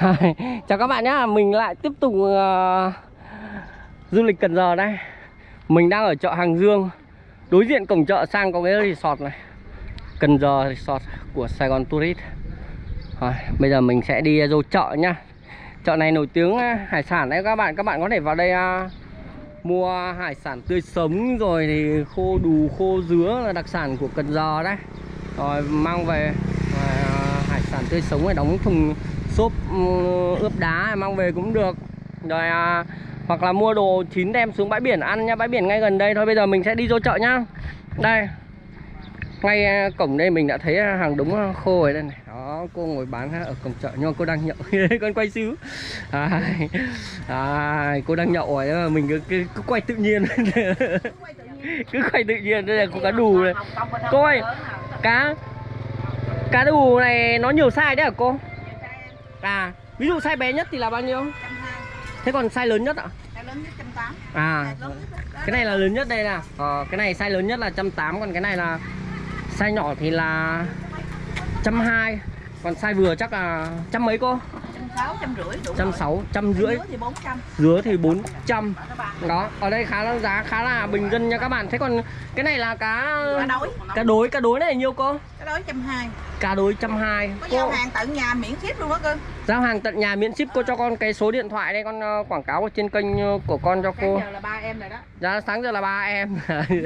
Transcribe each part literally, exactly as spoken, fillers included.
Chào các bạn nhé, mình lại tiếp tục uh, du lịch Cần Giờ đây. Mình đang ở chợ Hàng Dương. Đối diện cổng chợ sang có cái resort này, Cần Giờ Resort của Sài Gòn Tourist. Rồi, bây giờ mình sẽ đi vô chợ nhá. Chợ này nổi tiếng hải sản đấy các bạn. Các bạn có thể vào đây uh, mua hải sản tươi sống, rồi thì khô đù, khô dứa là đặc sản của Cần Giờ đấy. Rồi mang về uh, hải sản tươi sống này, đóng thùng xốp um, ướp đá mang về cũng được. Rồi uh, hoặc là mua đồ chín đem xuống bãi biển ăn nha, bãi biển ngay gần đây thôi. Bây giờ mình sẽ đi vô chợ nhá. Đây, ngay cổng đây mình đã thấy hàng đống khô ở đây này. Đó, cô ngồi bán ở cổng chợ nhưng mà cô đang nhậu. Con quay xíu. À, à, cô đang nhậu rồi, mình cứ, cứ, cứ quay tự nhiên. Cứ quay tự nhiên. Đây là có cá đù này. Cô ơi, cá cá đù này nó nhiều size đấy hả cô? À, ví dụ size bé nhất thì là bao nhiêu? Thế còn size lớn nhất ạ? Lớn nhất một trăm tám mươi. À, cái này là lớn nhất đây nè. Ờ, cái này size lớn nhất là một trăm tám mươi, còn cái này là size nhỏ thì là một trăm hai mươi. Còn size vừa chắc là trăm mấy cô? một trăm rưỡi, một trăm sáu mươi, một trăm rưỡi. Dứa thì bốn trăm. Dứa thì bốn trăm. Đó, ở đây khá là giá khá là bình dân nha các bạn. Thế còn cái này là cá Cá đối. Cá đối, cá đối này là nhiêu cô? Cá đối một trăm hai mươi. Cá đối một trăm hai mươi. Có giao hàng tận nhà miễn ship luôn đó cơ. Giao hàng tận nhà miễn ship. Cô cho con cái số điện thoại đây, con uh, quảng cáo ở trên kênh của con cho cô. Sáng giờ là ba em rồi đó. Dạ, sáng giờ là ba em.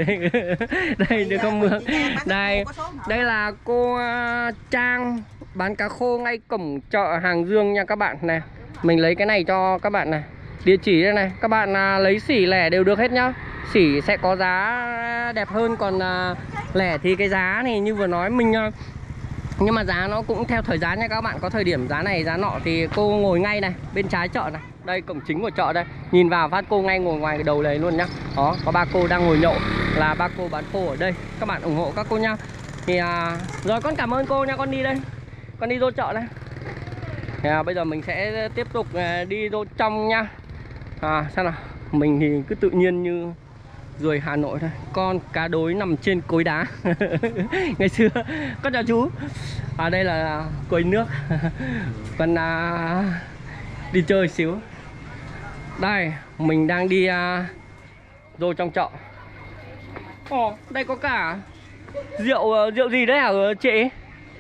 Đây được không mưa. Đây, đây là cô uh, Trang bán cá khô ngay cổng chợ Hàng Dương nha các bạn này. Mình lấy cái này cho các bạn này. Địa chỉ đây này. Các bạn uh, lấy xỉ lẻ đều được hết nhá. Xỉ sẽ có giá đẹp hơn, còn uh, lẻ thì cái giá này như vừa nói mình uh, nhưng mà giá nó cũng theo thời gian nha các bạn. Có thời điểm giá này giá nọ thì cô ngồi ngay này bên trái chợ này. Đây cổng chính của chợ đây. Nhìn vào phát cô ngay ngồi ngoài cái đầu này luôn nhá. Đó, có ba cô đang ngồi nhậu là ba cô bán khô ở đây. Các bạn ủng hộ các cô nhá. Thì à, rồi con cảm ơn cô nha, con đi đây. Con đi vô chợ đây. Thì, à, bây giờ mình sẽ tiếp tục à, đi vô trong nha. À, xem nào. Mình thì cứ tự nhiên như ruồi Hà Nội thôi. Con cá đối nằm trên cối đá. Ngày xưa. Con chào chú. À, đây là cối nước. Con à, đi chơi xíu. Đây, mình đang đi à, vô trong chợ. Ồ, đây có cả rượu rượu gì đấy hả chị?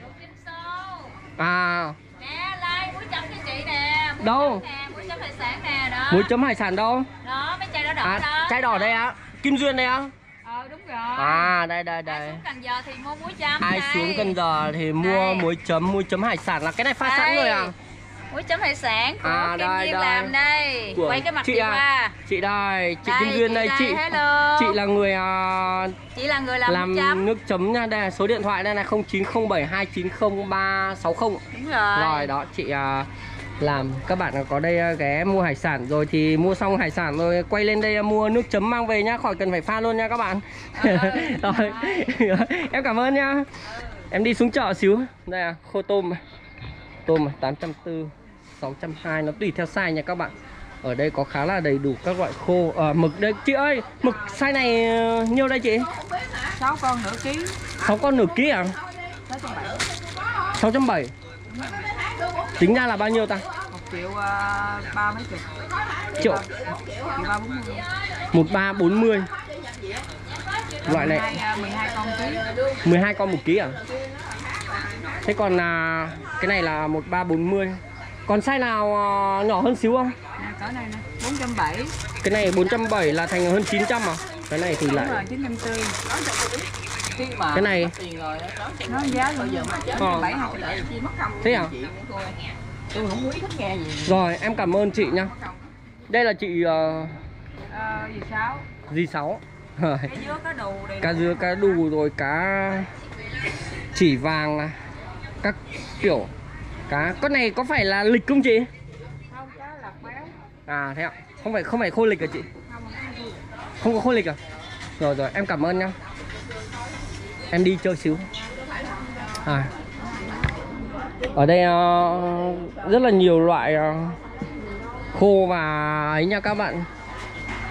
À. Nè, like muối chấm cho chị nè. Đâu? Muối chấm hải sản nè, đó. Muối chấm hải sản đâu? Đó, mấy chai đỏ đỏ À, đó. chai đỏ đây á. Kim Duyên đây á. Ờ, đúng rồi. À, đây đây đây. Ai xuống Cần Giờ thì mua muối chấm. Ai đây. xuống Cần Giờ thì mua đây. muối chấm, muối chấm hải sản là cái này pha đây. sẵn rồi à? Muối chấm hải sản của À, Kim đây, Duyên đây. làm đây. Của Quay cái mặt chị chị à? qua. Chị đây, chị Đây, Kim Duyên chị đây, đây, chị. hello. Chị là người uh, Chị là người làm, làm muối chấm. nước chấm nha. Đây là số điện thoại đây này, không chín không bảy hai chín không ba sáu không. Đúng rồi. Rồi đó, chị uh, làm. Các bạn có đây uh, ghé mua hải sản rồi thì mua xong hải sản rồi quay lên đây uh, mua nước chấm mang về nhá, khỏi cần phải pha luôn nha các bạn. Ừ, rồi. Em cảm ơn nha. Ừ. Em đi xuống chợ xíu. Đây à, khô tôm này. Tôm này, tám trăm bốn mươi, sáu trăm hai mươi, nó tùy theo size nha các bạn. Ở đây có khá là đầy đủ các loại khô. À, mực đây chị ơi, mực size này uh, nhiêu đây chị? sáu con nửa ký. sáu con nửa ký à? sáu trăm bảy mươi. Tính ra là bao nhiêu ta? một triệu ba mấy chục. Triệu. một ba bốn mươi. Loại này mười hai con ký. mười hai con một ký à? Thế còn là cái này là một ba bốn mươi. Còn size nào uh, nhỏ hơn xíu không? À, cỡ này nè, bốn trăm bảy mươi. Cái này bốn trăm bảy mươi là thành hơn chín trăm à? Cái này thì lại chín trăm tư mươi. cái này Nó giá bây giờ ờ. bảy hai. Thế à? Tôi không muốn thích nghe gì. Rồi, em cảm ơn chị nha. Đây là chị uh, Ờ, gì sáu. Dì Sáu. Cá dứa, cá đù đây. Cá dứa, cá đù rồi cá chỉ vàng này. Các kiểu cá. Con này có phải là lịch không chị? Không, cá lọc béo. À thế ạ. Không phải không phải khô lịch à chị? Không có khô lịch à? Rồi rồi, em cảm ơn nha. Em đi chơi xíu. À. Ở đây uh, rất là nhiều loại uh, khô và ấy nha các bạn.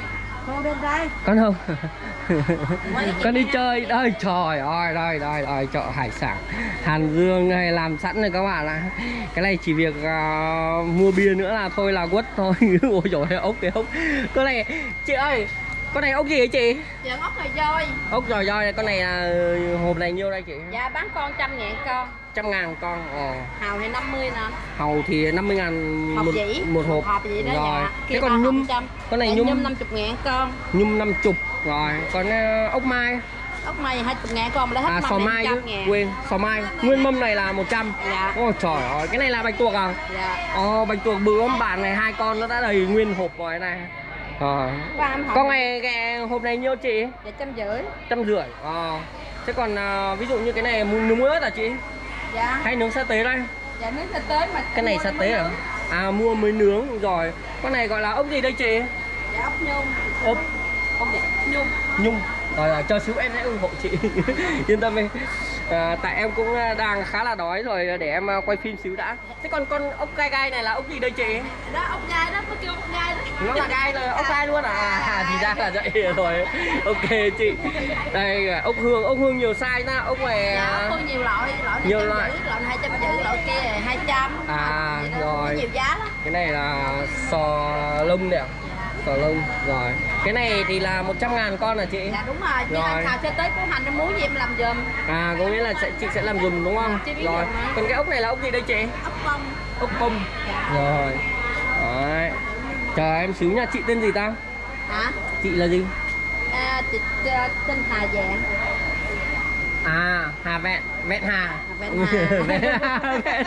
Con bên đây. Con không? Con đi chơi đây, trời ơi, đây đây đây chợ hải sản Hàn Dương này làm sẵn rồi các bạn ạ. Cái này chỉ việc uh, mua bia nữa là thôi là quất thôi. Ôi trời ốc kìa ốc. Con này chị ơi, con này ốc gì vậy chị? Dạ ốc này voi. Ốc giò voi này, con này là hộp này nhiêu đây chị? Dạ bán con trăm ngàn con. Trăm ngàn con. Ồ. Hàu thì năm mươi nè. Hàu thì năm mươi ngàn Hộp một, dĩ. một hộp. Hộp gì đó rồi. dạ. Thế còn nhum, con này nhum nhum năm mươi ngàn con. Nhum năm mươi. Rồi, còn uh, ốc mai. Ốc mai hai mươi ngàn con, lấy hết À, mâm sò này mai chứ, ngàn. quên, sò mai. Nguyên mâm này là một trăm. Dạ. Ôi trời ơi, cái này là bạch tuộc à? Dạ. Ồ, bạch tuộc bự lắm bạn này, hai con nó đã đầy nguyên hộp rồi này. Rồi. Con này cái hộp này nhiêu chị? Dạ trăm rưỡi. Trăm rưỡi. Ờ. Thế còn uh, ví dụ như cái này nướng ớt à chị? Dạ. Hay nướng sa tế đây? Dạ nướng sa tế mà. Cái này sa tế à? À mua mới nướng rồi. Con này gọi là ốc gì đây chị? Dạ ốc nhung. Ốc Ốc gì? Nhung. Nhung. Rồi là cho xíu em sẽ ủng hộ chị. Yên tâm đi. À, tại em cũng đang khá là đói rồi, để em quay phim xíu đã. Thế còn con ốc gai gai này là ốc gì đây chị? Đó ốc gai đó, có kêu ốc gai đó. Nó là gai rồi, ốc gai luôn à? À thì ra là vậy rồi. Ok chị. Đây ốc hương, ốc hương nhiều size na, ốc này. Dạ, ốc hương nhiều loại, loại này nhiều trăm loại. rưỡi, loại này hai trăm rưỡi, loại kia là hai trăm. À rồi. Nhiều giá lắm. Cái này là sò lông nè. Sò lông rồi. Cái này thì là một trăm ngàn con hả chị? Dạ đúng rồi, nhưng anh Thảo sẽ tới của hành em muốn gì em làm giùm. À có nghĩa là sẽ, chị sẽ làm giùm đúng không? Chị biết Rồi. rồi. Còn cái ốc này là ốc gì đây chị? Ốc bông. Ốc bông. Dạ. Rồi. Đấy. Chờ em xíu nha, chị tên gì ta? Hả? Chị là gì? À, chị uh, tên Hà Dạng. À, Hà Vẹn, Vẹn Hà. Vẹn Hà. Vẹn Hà, Vẹn.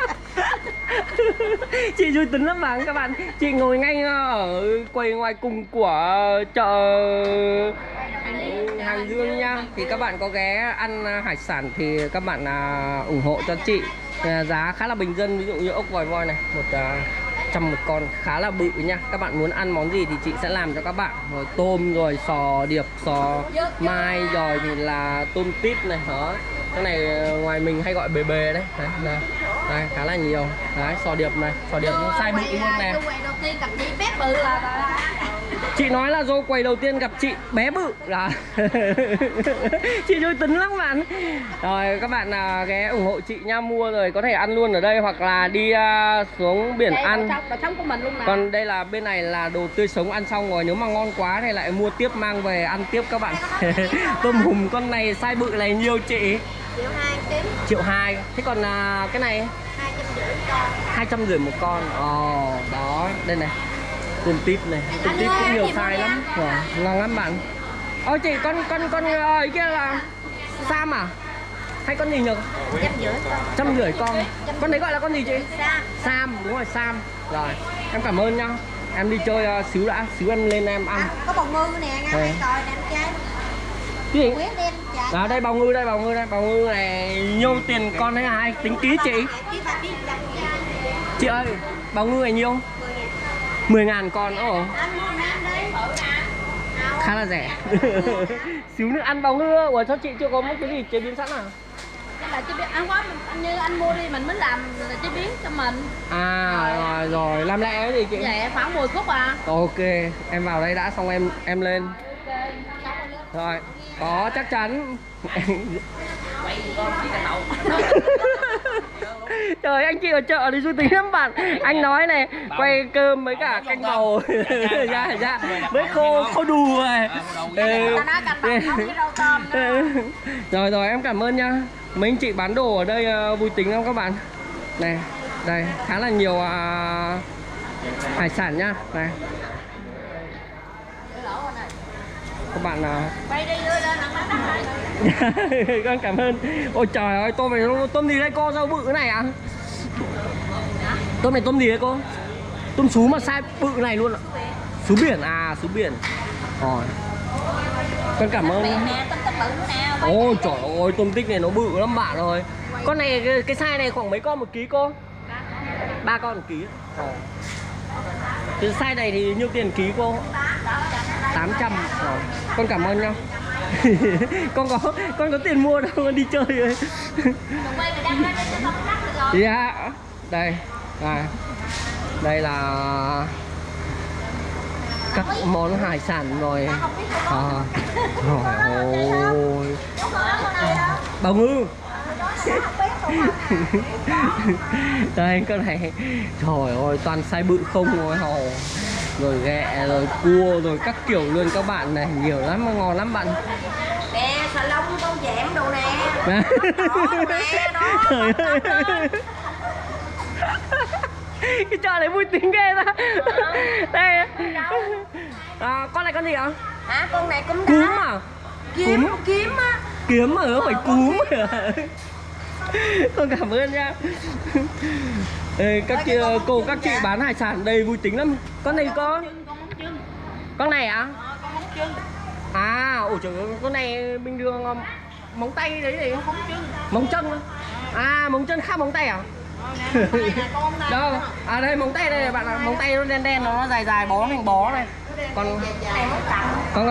Chị vui tính lắm mà các bạn. Chị ngồi ngay ở quầy ngoài cùng của chợ Hàng Dương nha. Thì các bạn có ghé ăn hải sản thì các bạn uh, ủng hộ cho chị. Uh, giá khá là bình dân, ví dụ như ốc vòi voi này, một uh, trăm một con, khá là bự nha. Các bạn muốn ăn món gì thì chị sẽ làm cho các bạn. Rồi tôm, rồi sò điệp, sò mai, rồi thì là tôm tít này đó. Cái này ngoài mình hay gọi bề bề đấy. Đấy, đây, đây khá là nhiều. Đấy, sò điệp này, sò điệp nó size bự luôn nè. Đầu tiên gặp chị bé bự là chị nói là do quầy đầu tiên gặp chị bé bự là chị vui tính lắm bạn. Rồi các bạn à, ghé ủng hộ chị nha, mua rồi có thể ăn luôn ở đây hoặc là đi à, xuống biển đây, ăn. đồ sống, đồ sống của mình luôn nè. Còn đây là bên này là đồ tươi sống ăn xong rồi, nếu mà ngon quá thì lại mua tiếp mang về ăn tiếp các bạn. Tôm hùm con này size bự này nhiêu chị? Triệu hai ký. Triệu hai. Thế còn à, cái này? Hai trăm rưỡi con. Hai trăm rưỡi một con. Ồ, đó, đây này. Tôm tít này, tôm tít cũng nhiều size lắm. Wow, ngon lắm bạn. Ôi chị, con con con ấy kia là Sam à? Hay con gì nhỉ? Trăm rưỡi con. Trăm rưỡi con. Con đấy gọi là con gì chị? Sam. Sam, đúng rồi Sam. Rồi, em cảm ơn nhá. Em đi chơi uh, xíu đã, xíu em lên em ăn. À, có bào ngư nè, nghe hai còi nè em trai. Cái gì? Quyết đem trả. À đây bào ngư đây, bào ngư đây, bào ngư này nhiêu tiền con đấy hả? Tính ký chị? Chị ơi, bào ngư này nhiêu? mười ngàn con. Ồ. Khá là rẻ. Xíu nữa ăn bào ngư. Ủa sao chị chưa có một cái gì chế biến sẵn à? Cái là chế biến ăn quá như anh mua đi mình mới làm là chế biến cho mình. À rồi rồi, làm lẹ cái gì chị? Dạ khoảng mười phút à. Ok, em vào đây đã xong em em lên. Rồi, có chắc chắn. Trời anh chị ở chợ thì vui tính lắm bạn. Anh nói này, quay cơm với cả canh bầu. Dạ dạ, với khô khô đù rồi. Rồi rồi em cảm ơn nha. Mấy anh chị bán đồ ở đây uh, vui tính lắm các bạn. Này, đây khá là nhiều uh, hải sản nhá. Này. Các bạn nào con cảm ơn. Ôi trời ơi, tôm này tôm gì đây cô, sao bự cái này ạ? À? Tôm này tôm gì đấy cô? Tôm sú mà size bự này luôn ạ. Sú biển à, sú biển. Rồi. Con cảm ơn. Ôi trời ơi, tôm tích này nó bự lắm bạn ơi. Con này cái, cái size này khoảng mấy con một ký cô? Ba con một ký. Ồ. Cái size này thì nhiêu tiền ký cô? tám trăm. Rồi. Con cảm ơn nha. con có con có tiền mua đâu, con đi chơi rồi. Dạ. Đây. À. Đây là các món hải sản rồi. À, trời ơi, bào ngư. Đây cái này trời ơi toàn size bự không rồi hồ, rồi ghẹ rồi cua rồi các kiểu luôn các bạn này, nhiều lắm mà ngon lắm bạn. Nè xà lông con dẹm đồ nè. Trời ơi. Cái trò này vui tính ghê ta. Đây à, con này con gì ạ? Hả? Con này cúm Cúm à? Kiếm, Cúm. kiếm á. Kiếm mà không phải cúm. Con cảm ơn nha. Ê, các chị, cô các chị bán hải sản đây vui tính lắm. Con này có con này ạ? À? À, ủa trời ơi, con này bình thường móng tay đấy gì? Móng chân. À, móng chân khác móng tay à? Đâu? À đây móng tay đây này bạn ạ, móng tay nó đen đen nó dài dài bó thành bó này. Còn con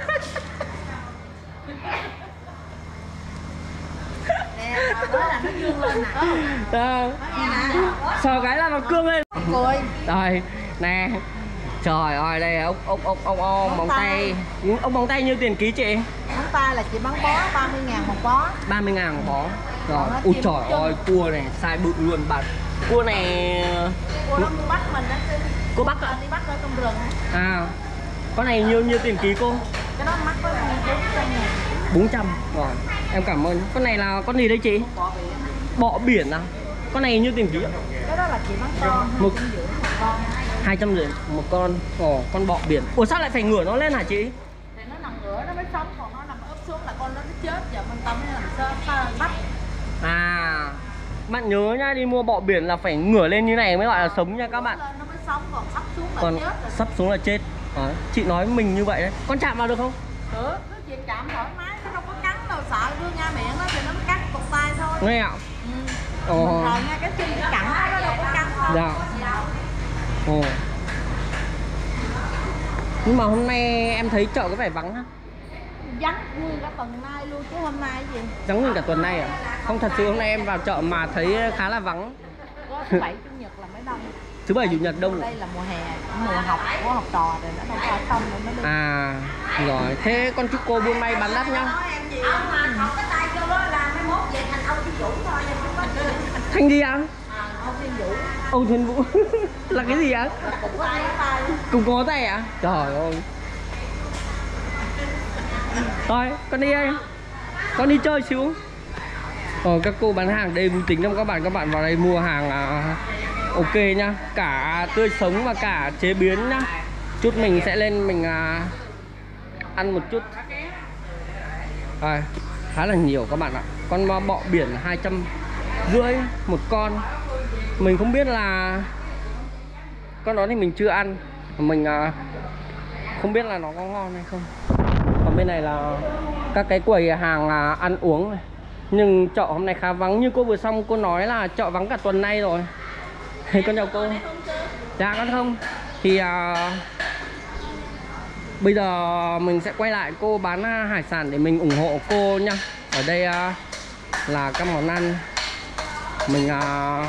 à, sờ cái là nó cương lên. Rồi nè, trời ơi đây ốc ốc ốc ốc ốc móng tay. Ốc móng tay như tiền ký chị? Móng tay là chị bán bó ba mươi ngàn một bó. ba mươi ngàn một bó. Rồi, ui trời ơi cua này size bự luôn bạn. Cua này cua nó bắt mình đó. Cô bắt ạ? Đi bắt ở trong rừng. À, con này nhiêu nhiêu tiền ký cô? Cái đó mắc có bốn trăm ngàn. bốn trăm. Rồi, em cảm ơn. Con này là con gì đấy chị? Bọ biển. Bọ biển à? Con này nhiêu tiền ký ạ? Cái đó là chị bán con, một con. hai trăm rưỡi một con. Ồ, con bọ biển. Ủa sao lại phải ngửa nó lên hả chị? Thì nó nằm ngửa nó mới sống, còn nó nằm úp xuống là con nó chết. Giờ mình tâm nó làm sao bắt. À, bạn nhớ nhá, đi mua bọ biển là phải ngửa lên như này mới gọi là sống nha các bạn. Nó mới sống, còn sắp xuống là Còn chết rồi. sắp xuống là chết. Đó, chị nói mình như vậy đấy. Con chạm vào được không? Được, cứ chuyện chạm thoải mái, nó đâu có cắn đâu, sợ đưa nha miệng nó thì nó mới cắn cục tay thôi. Nghe ạ? Ừ. Ồ. Rồi nha, cái chân cái cẳng nó, nó đâu có cắn đâu. Dạ. Ồ. Nhưng mà hôm nay em thấy chợ có vẻ vắng ha? Vắng nguyên cả tuần nay luôn chứ hôm nay cái gì? Vắng nguyên cả tuần nay à? Không, thật sự hôm nay em vào chợ mà thấy khá là vắng. Có thứ bảy chủ nhật là mới đông. Thứ bảy chủ nhật đông. Đây là mùa hè, mùa học của học trò rồi nó đâu có ở trong nữa nó đi. À, rồi. Thế con chúc cô buôn may bán đắt nhá. Ông mà học cái tay vô đó là mai mốt về thành Âu Thiên Vũ thôi. Thành gì ạ? Âu Thiên Vũ. Âu Thiên Vũ. Là cái gì ạ? Cũng có tay tay. Cũng có tay ạ? Trời ơi. Thôi, con đi đây. Con đi chơi xíu. Ờ, các cô bán hàng đây vui tính lắm các bạn. Các bạn vào đây mua hàng à, ok nhá. Cả tươi sống và cả chế biến nhá. Chút mình sẽ lên mình à, ăn một chút. À, khá là nhiều các bạn ạ. Con bọ biển hai trăm rưỡi một con. Mình không biết là con đó thì mình chưa ăn. Mình à, không biết là nó có ngon hay không. Còn bên này là các cái quầy hàng à, ăn uống này. Nhưng chợ hôm nay khá vắng. Như cô vừa xong cô nói là chợ vắng cả tuần nay rồi. Con chào cô. Dạ con không. Thì à, bây giờ mình sẽ quay lại cô bán hải sản để mình ủng hộ cô nhá. Ở đây à, là các món ăn. Mình à,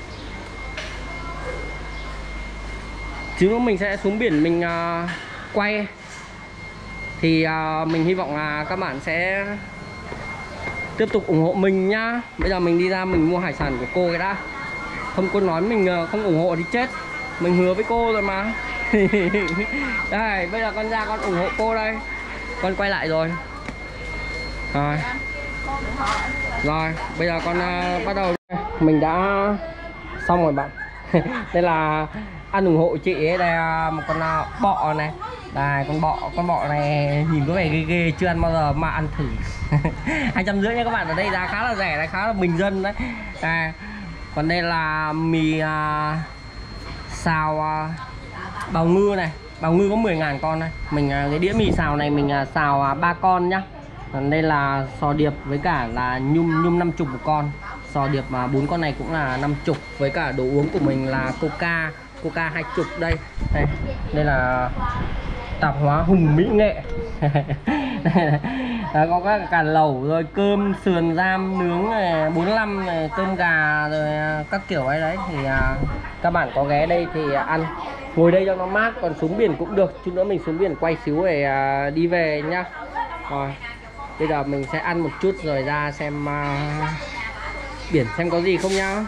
chứ nữa mình sẽ xuống biển mình à, quay. Thì à, mình hy vọng là các bạn sẽ tiếp tục ủng hộ mình nhá. Bây giờ mình đi ra mình mua hải sản của cô cái đã. Không cô nói mình không ủng hộ thì chết. Mình hứa với cô rồi mà. Đây, bây giờ con ra con ủng hộ cô đây. Con quay lại rồi. Rồi. Rồi, bây giờ con uh, bắt đầu. Mình đã xong rồi bạn. Đây là ăn ủng hộ chị ấy. Đây là một con uh, bọ này. Đây, con bọ, con bọ này nhìn có vẻ ghê ghê, chưa ăn bao giờ mà ăn thử. Hai trăm rưỡi nha các bạn. Ở đây giá khá là rẻ, đấy, khá là bình dân đấy. Đây. Còn đây là mì uh, xào uh, bào ngư này. Bào ngư có mười ngàn con này. Mình uh, cái đĩa mì xào này mình uh, xào uh, ba con nhá. Còn đây là sò điệp với cả là nhum nhum năm chục một con. Sò điệp mà bốn con này cũng là năm chục. Với cả đồ uống của mình là coca. Coca hai chục đây. Đây, đây là tạp hóa Hùng Mỹ Nghệ. Đấy, có các cả lẩu rồi cơm sườn ram nướng này, bốn mươi lăm này, cơm gà rồi các kiểu ấy đấy thì à, các bạn có ghé đây thì à, ăn ngồi đây cho nó mát, còn xuống biển cũng được. Chút nữa mình xuống biển quay xíu để à, đi về nhá. Rồi bây giờ mình sẽ ăn một chút rồi ra xem à, biển xem có gì không nhá.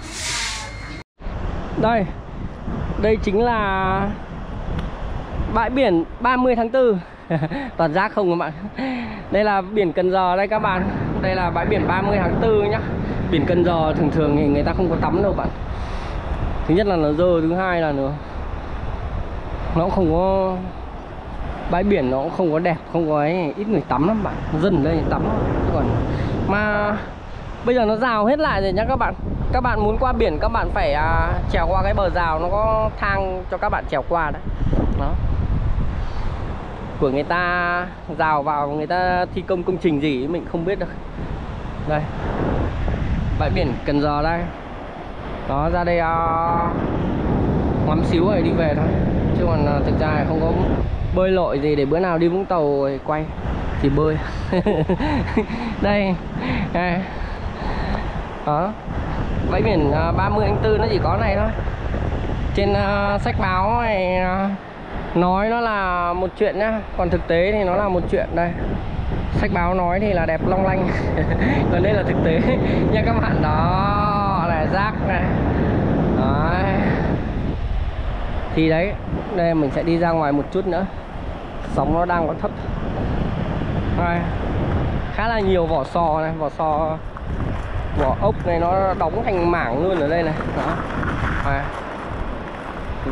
Đây, đây chính là bãi biển ba mươi tháng tư. Toàn rác không các bạn. Đây là biển Cần Giờ đây các bạn. Đây là bãi biển ba mươi tháng tư nhá. Biển Cần Giờ thường thường thì người ta không có tắm đâu bạn. Thứ nhất là nó dơ, thứ hai là nó nó cũng không có, bãi biển nó cũng không có đẹp, không có ấy, ít người tắm lắm bạn. Dân đây tắm chứ còn mà bây giờ nó rào hết lại rồi nhá các bạn. Các bạn muốn qua biển các bạn phải à, trèo qua cái bờ rào, nó có thang cho các bạn trèo qua đấy. Đó. Của người ta rào vào, người ta thi công công trình gì mình không biết được. Đây, bãi biển Cần Giờ đây. Đó, ra đây uh, ngắm xíu rồi đi về thôi. Chứ còn uh, thực ra không có bơi lội gì, để bữa nào đi Vũng Tàu rồi quay thì bơi. Đây, đây. Đó, bãi biển uh, ba mươi tháng tư nó chỉ có này thôi. Trên uh, sách báo này uh, nói nó là một chuyện nhá, còn thực tế thì nó là một chuyện. Đây, sách báo nói thì là đẹp long lanh. Còn đây là thực tế nha các bạn. Đó là rác này. Đấy. Thì đấy, đây mình sẽ đi ra ngoài một chút nữa. Sóng nó đang có thấp. Đây, khá là nhiều vỏ sò này, vỏ sò, vỏ ốc này nó đóng thành mảng luôn ở đây này. Đó. Đây. Ừ.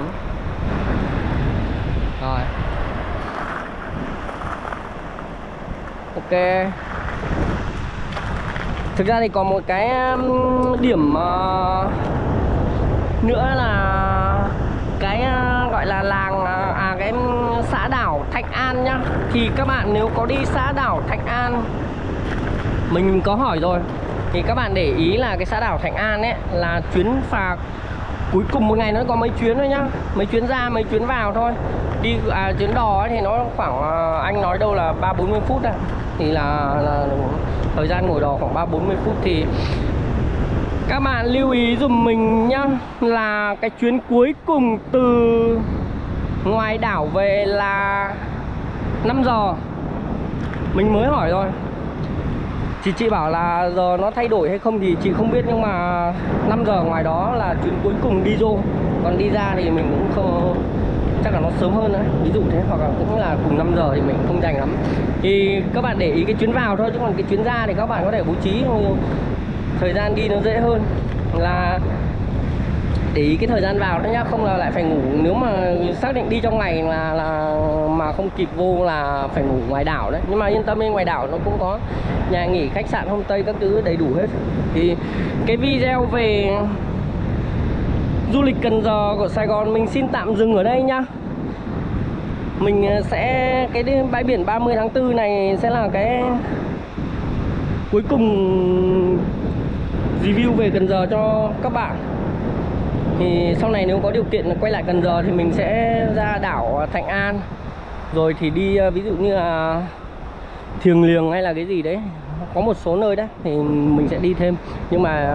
Rồi. Ok. Thực ra thì còn một cái điểm uh, nữa là cái uh, gọi là làng uh, à cái xã đảo Thạch An nhá. Thì các bạn nếu có đi xã đảo Thạch An, mình có hỏi rồi, thì các bạn để ý là cái xã đảo Thạch An ấy là chuyến phà cuối cùng một ngày nó có mấy chuyến thôi nhá, mấy chuyến ra mấy chuyến vào thôi. Đi à, chuyến đò ấy thì nó khoảng anh nói đâu là ba bốn mươi phút à. Thì là, là thời gian ngồi đò khoảng ba bốn mươi phút. Thì các bạn lưu ý dùm mình nhá, là cái chuyến cuối cùng từ ngoài đảo về là năm giờ. Mình mới hỏi rồi, thì chị bảo là giờ nó thay đổi hay không thì chị không biết, nhưng mà năm giờ ngoài đó là chuyến cuối cùng đi vô. Còn đi ra thì mình cũng không, chắc là nó sớm hơn đấy, ví dụ thế, hoặc là cũng là cùng năm giờ thì mình không dành lắm. Thì các bạn để ý cái chuyến vào thôi, chứ còn cái chuyến ra thì các bạn có thể bố trí thời gian đi nó dễ hơn, là để ý cái thời gian vào đó nhá, không là lại phải ngủ. Nếu mà xác định đi trong ngày là, là mà không kịp vô là phải ngủ ngoài đảo đấy. Nhưng mà yên tâm, bên ngoài đảo nó cũng có nhà nghỉ, khách sạn, homestay các thứ đầy đủ hết. Thì cái video về du lịch Cần Giờ của Sài Gòn mình xin tạm dừng ở đây nhá. Mình sẽ, cái bãi biển ba mươi tháng tư này sẽ là cái cuối cùng review về Cần Giờ cho các bạn. Thì sau này nếu có điều kiện quay lại Cần Giờ thì mình sẽ ra đảo Thạch An, rồi thì đi ví dụ như là Thiềng Liềng hay là cái gì đấy, có một số nơi đấy thì mình sẽ đi thêm. Nhưng mà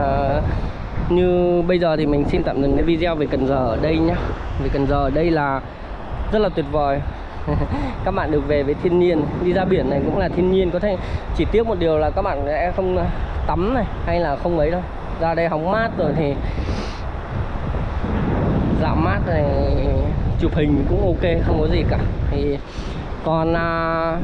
như bây giờ thì mình xin tạm dừng cái video về Cần Giờ ở đây nhá. Về Cần Giờ ở đây là rất là tuyệt vời. Các bạn được về với thiên nhiên, đi ra biển này cũng là thiên nhiên. Có thể chỉ tiếc một điều là các bạn sẽ không tắm này hay là không ấy đâu. Ra đây hóng mát rồi thì dạo mát này, chụp hình cũng ok, không có gì cả. Thì còn à,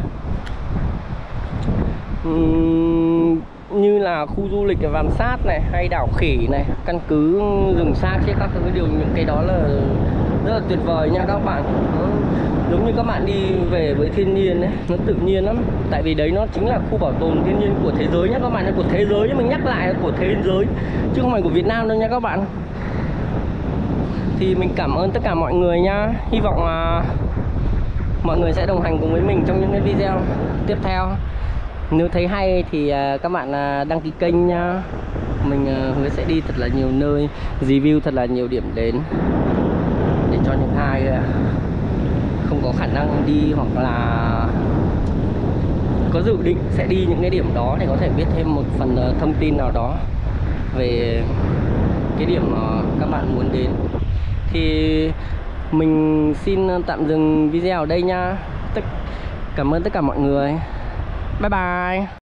um, như là khu du lịch ở Vàm Sát này hay đảo Khỉ này, căn cứ rừng Sa Chết, các thứ điều, những cái đó là rất là tuyệt vời nha các bạn. Nó giống như các bạn đi về với thiên nhiên ấy, nó tự nhiên lắm. Tại vì đấy nó chính là khu bảo tồn thiên nhiên của thế giới nhá các bạn, của thế giới, mình nhắc lại là của thế giới chứ không phải của Việt Nam đâu nha các bạn. Thì mình cảm ơn tất cả mọi người nha. Hy vọng là mọi người sẽ đồng hành cùng với mình trong những cái video tiếp theo. Nếu thấy hay thì các bạn đăng ký kênh nha. Mình hứa sẽ đi thật là nhiều nơi, review thật là nhiều điểm đến, để cho những ai không có khả năng đi hoặc là có dự định sẽ đi những cái điểm đó để có thể biết thêm một phần uh, thông tin nào đó về cái điểm mà các bạn muốn đến. Thì mình xin tạm dừng video ở đây nha. Cảm ơn tất cả mọi người. Bye bye.